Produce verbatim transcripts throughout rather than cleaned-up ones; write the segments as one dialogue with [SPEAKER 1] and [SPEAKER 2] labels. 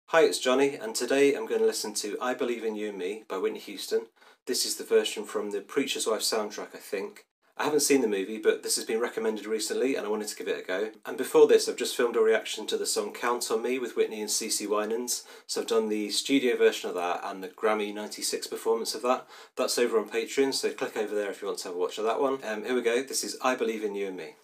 [SPEAKER 1] Hi, it's Johnny, and today I'm going to listen to I Believe in You and Me by Whitney Houston. This is the version from the Preacher's Wife soundtrack, I think. I haven't seen the movie, but this has been recommended recently and I wanted to give it a go. And before this, I've just filmed a reaction to the song Count on Me with Whitney and CeCe Winans. So I've done the studio version of that and the Grammy ninety-six performance of that. That's over on Patreon, so click over there if you want to have a watch of that one. Um, here we go, this is I Believe in You and Me.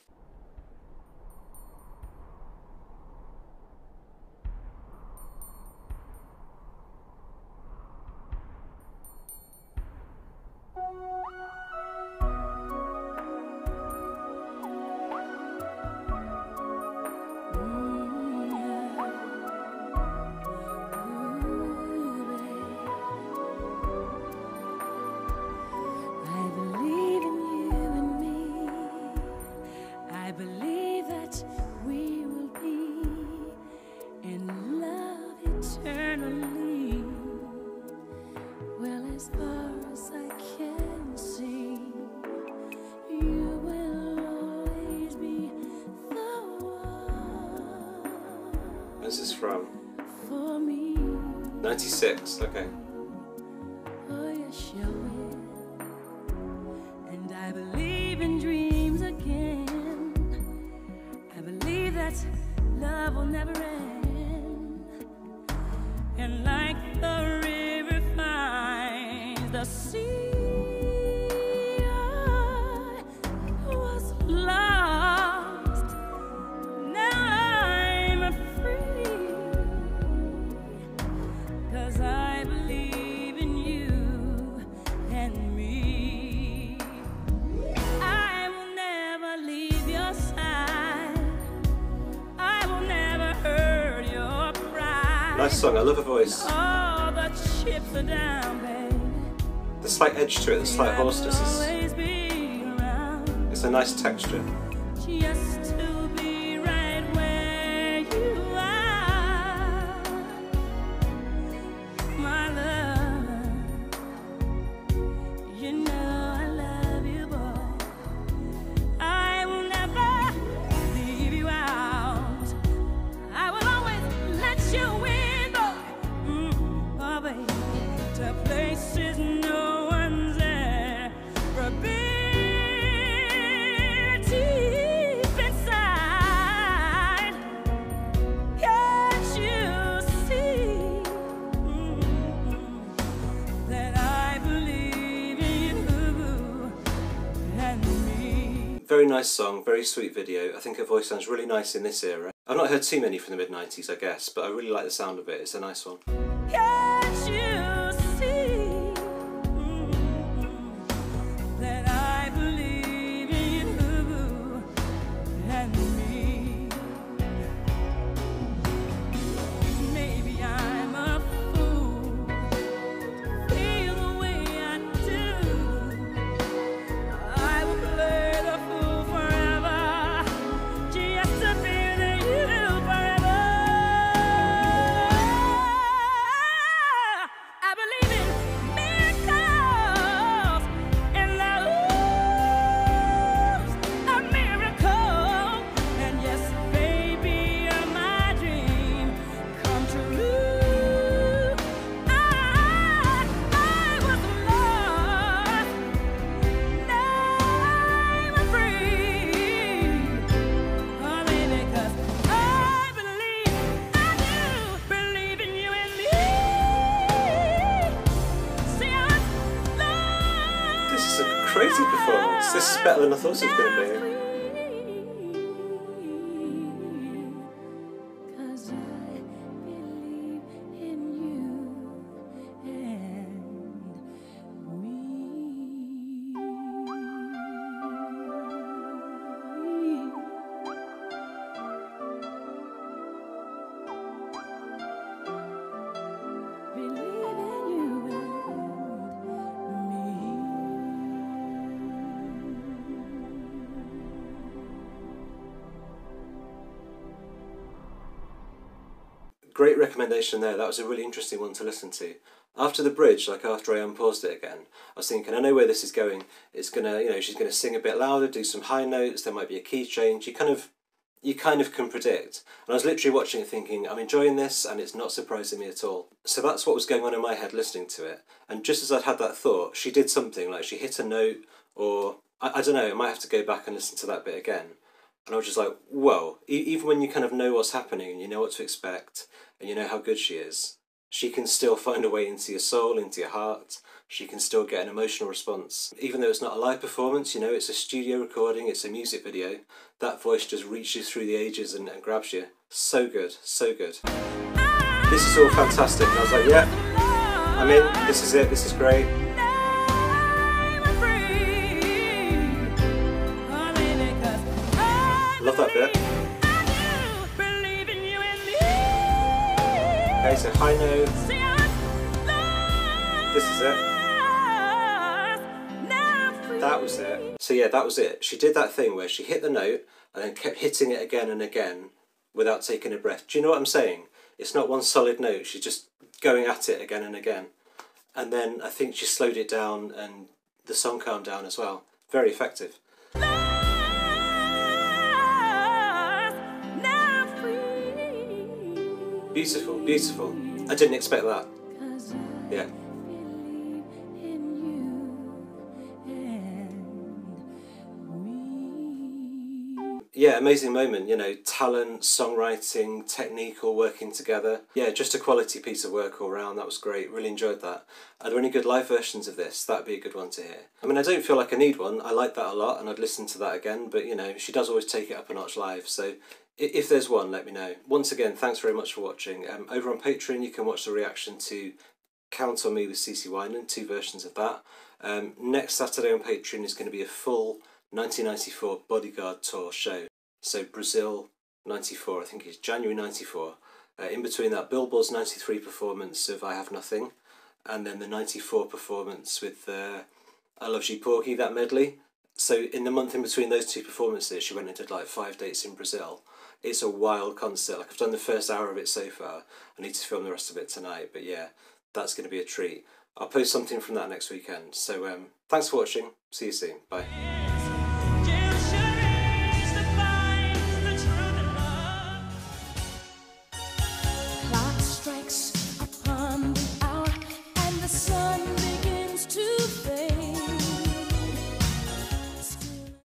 [SPEAKER 1] This is from ninety-six, okay.
[SPEAKER 2] Oh, yes, you will. And I believe in dreams again. I believe that love will never end. And like the river finds the sea, I was lost. Now I'm free. 'Cause I believe in you and me. I will never leave your side. I will never hurt your pride.
[SPEAKER 1] Nice song, I love her voice.
[SPEAKER 2] All the chips are down, baby.
[SPEAKER 1] The slight edge to it, the slight hoarseness is... It's a nice texture.
[SPEAKER 2] Just to be right where you are, my love. You know I love you, boy. I will never leave you out. I will always let you in, boy. Mm, oh, baby, to places no one's ever been.
[SPEAKER 1] Very nice song, very sweet video. I think her voice sounds really nice in this era. I've not heard too many from the mid nineties, I guess, but I really like the sound of it. It's a nice one.
[SPEAKER 2] Can't you see that I believe in you and me? Maybe I'm a fool to feel the way I do. I will play the fool forever, just to be with you forever. I believe in miracles, and love's a miracle. And yes, baby, you're my dream come true. I, I was lost, now I'm free. Oh, baby, 'cause I believe, I do believe in you and me. See, I was lost.
[SPEAKER 1] This is a crazy performance. This is better than I thought it was going to be.
[SPEAKER 2] Cause I believe in you and me. Believe in you and me.
[SPEAKER 1] Great recommendation there. That was a really interesting one to listen to. After the bridge, like after I unpaused it again, I was thinking, I know where this is going. It's gonna, you know, she's gonna sing a bit louder, do some high notes, there might be a key change. You kind of you kind of can predict. And I was literally watching it thinking, I'm enjoying this and it's not surprising me at all. So that's what was going on in my head listening to it. And just as I'd had that thought, she did something, like she hit a note, or I, I don't know, I might have to go back and listen to that bit again. And I was just like, whoa, e- even when you kind of know what's happening and you know what to expect and you know how good she is, she can still find a way into your soul, into your heart. She can still get an emotional response. Even though it's not a live performance, you know, it's a studio recording, it's a music video, that voice just reaches through the ages and, and grabs you. So good, so good. This is all fantastic. And I was like, yeah, I'm in, this is it, this is great. Love that bit. Okay, so high note. This is it. That was it. So yeah, that was it. She did that thing where she hit the note and then kept hitting it again and again without taking a breath. Do you know what I'm saying? It's not one solid note. She's just going at it again and again. And then I think she slowed it down and the song calmed down as well. Very effective. Beautiful, beautiful. I didn't expect that. Yeah. Yeah, amazing moment, you know, talent, songwriting, technique all working together. Yeah, just a quality piece of work all round. That was great, really enjoyed that. Are there any good live versions of this? That'd be a good one to hear. I mean, I don't feel like I need one. I like that a lot and I'd listen to that again, but you know, she does always take it up a notch live, so if there's one, let me know. Once again, thanks very much for watching. Um, over on Patreon, you can watch the reaction to Count on Me with C C Winan, two versions of that. Um, next Saturday on Patreon is going to be a full nineteen ninety-four Bodyguard Tour show. So Brazil ninety-four, I think it's January ninety-four. Uh, in between that, Billboard's ninety-three performance of I Have Nothing, and then the ninety-four performance with uh, I Love You Porgy, that medley. So in the month in between those two performances, she went and did like five dates in Brazil. It's a wild concert. Like I've done the first hour of it so far. I need to film the rest of it tonight. But yeah, that's going to be a treat. I'll post something from that next weekend. So um, thanks for watching. See you soon. Bye.